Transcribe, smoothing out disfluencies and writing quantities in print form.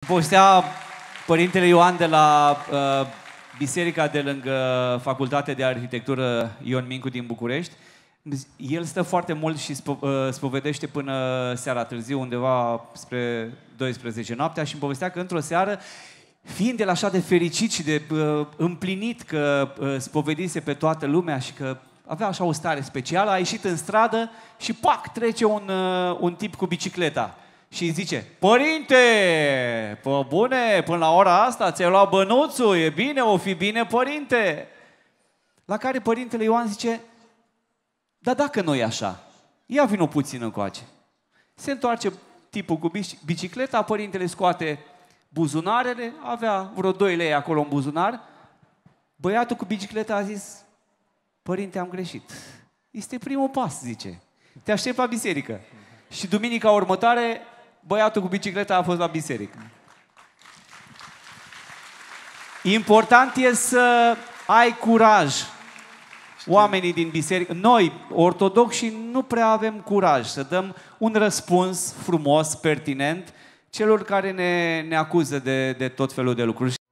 Povestea Părintele Ioan de la biserica de lângă Facultatea de Arhitectură Ion Mincu din București. El stă foarte mult și spovedește până seara târziu, undeva spre 12 noaptea, și îmi povestea că într-o seară, fiind el așa de fericit și de împlinit că spovedise pe toată lumea și că avea așa o stare specială, a ieșit în stradă și pac, trece un tip cu bicicleta și îi zice: Părinte, pă bune, până la ora asta ți-ai luat bănuțul, e bine, o fi bine, părinte. La care Părintele Ioan zice: dar dacă nu e așa, ia vino puțin încoace. Se întoarce tipul cu bicicleta, părintele scoate buzunarele, avea vreo 2 lei acolo în buzunar. Băiatul cu bicicleta a zis: părinte, am greșit. Este primul pas, zice. Te aștept la biserică. Și duminica următoare, băiatul cu bicicleta a fost la biserică. Important e să ai curaj. Oamenii din biserică, noi, ortodoxi, nu prea avem curaj să dăm un răspuns frumos, pertinent, celor care ne acuză de tot felul de lucruri.